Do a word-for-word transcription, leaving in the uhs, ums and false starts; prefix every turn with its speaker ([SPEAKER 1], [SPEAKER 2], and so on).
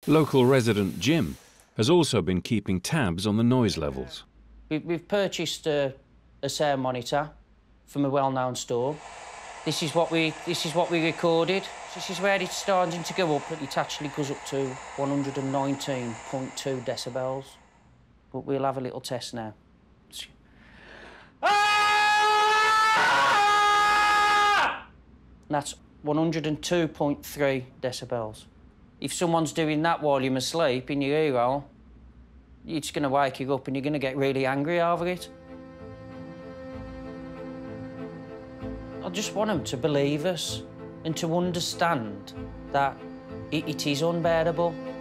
[SPEAKER 1] Local resident Jim has also been keeping tabs on the noise levels.
[SPEAKER 2] We've purchased a, a sound monitor from a well-known store. This is what we this is what we recorded. This is where it's starting to go up. It actually goes up to one hundred nineteen point two decibels. But we'll have a little test now. That's one hundred two point three decibels. If someone's doing that while you're asleep in your ear hole, it's going to wake you up and you're going to get really angry over it. I just want them to believe us and to understand that it, it is unbearable.